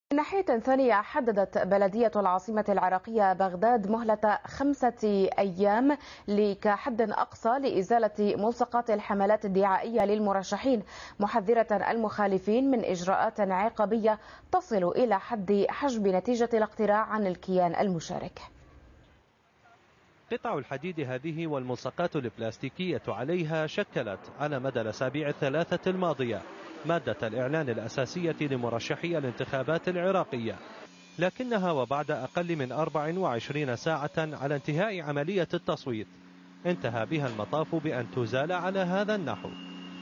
من ناحية ثانية، حددت بلدية العاصمة العراقية بغداد مهلة 5 أيام كحد أقصى لإزالة ملصقات الحملات الدعائية للمرشحين، محذرة المخالفين من إجراءات عقابية تصل إلى حد حجب نتيجة الاقتراع عن الكيان المشارك. قطع الحديد هذه والملصقات البلاستيكية عليها شكلت على مدى الأسابيع الثلاثة الماضية مادة الإعلان الأساسية لمرشحي الانتخابات العراقية، لكنها وبعد أقل من 24 ساعة على انتهاء عملية التصويت انتهى بها المطاف بأن تزال على هذا النحو.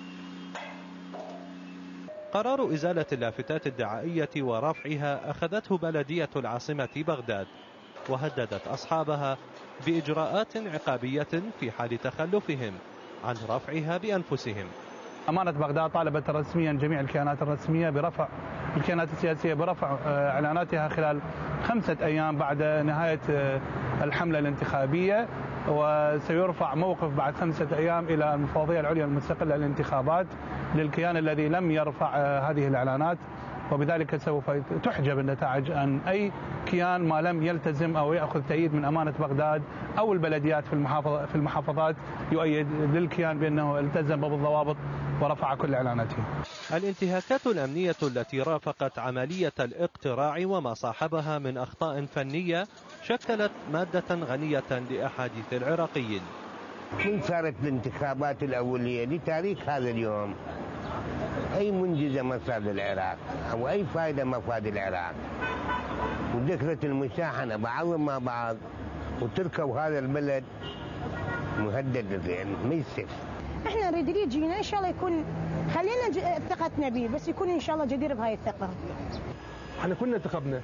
قرار إزالة اللافتات الدعائية ورفعها أخذته بلدية العاصمة بغداد، وهددت أصحابها بإجراءات عقابية في حال تخلفهم عن رفعها بأنفسهم. أمانة بغداد طالبت رسميا جميع الكيانات الرسمية برفع الكيانات السياسية برفع إعلاناتها خلال 5 أيام بعد نهاية الحملة الانتخابية، وسيرفع موقف بعد 5 أيام إلى المفوضية العليا المستقلة للانتخابات للكيان الذي لم يرفع هذه الإعلانات، وبذلك سوف تحجب النتائج عن أي كيان ما لم يلتزم أو يأخذ تأييد من أمانة بغداد أو البلديات في المحافظات يؤيد للكيان بأنه التزم بالضوابط ورفع كل إعلاناته. الانتهاكات الأمنية التي رافقت عملية الاقتراع وما صاحبها من أخطاء فنية شكلت مادة غنية لأحاديث العراقيين. من صارت الانتخابات الأولية لتاريخ هذا اليوم أي منجزة ما صار للعراق أو أي فائدة ما فاد العراق، وذكرت المشاحنة بعضهم مع بعض وتركوا هذا البلد مهدد ما يصير. احنا نريد اللي يجينا ان شاء الله يكون خلينا ثقتنا به، بس يكون ان شاء الله جدير بهاي الثقة. احنا كنا انتخبنا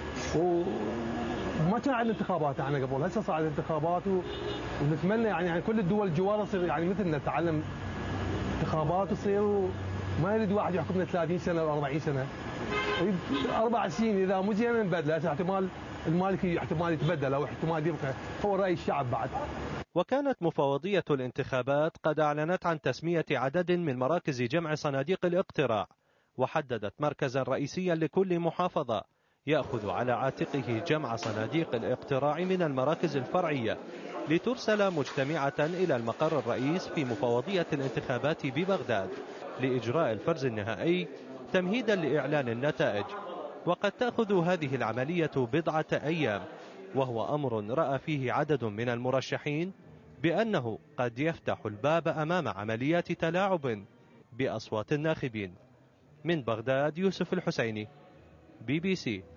وما كان عندنا انتخابات احنا قبل، هسه صار عندنا انتخابات ونتمنى يعني كل الدول الجوار تصير يعني مثلنا نتعلم انتخابات تصير، وما يريد واحد يحكمنا 30 سنة او 40 سنة، 4 سنين اذا مو زين نبدله، احتمال المالكي احتمال يتبدل او احتمال يبقى هو رأي الشعب بعد. وكانت مفوضية الانتخابات قد أعلنت عن تسمية عدد من مراكز جمع صناديق الاقتراع، وحددت مركزا رئيسيا لكل محافظة يأخذ على عاتقه جمع صناديق الاقتراع من المراكز الفرعية لترسل مجتمعة إلى المقر الرئيس في مفوضية الانتخابات ببغداد لإجراء الفرز النهائي تمهيدا لإعلان النتائج. وقد تأخذ هذه العملية بضعة أيام، وهو أمر رأى فيه عدد من المرشحين بأنه قد يفتح الباب أمام عمليات تلاعب بأصوات الناخبين. من بغداد، يوسف الحسيني، BBC.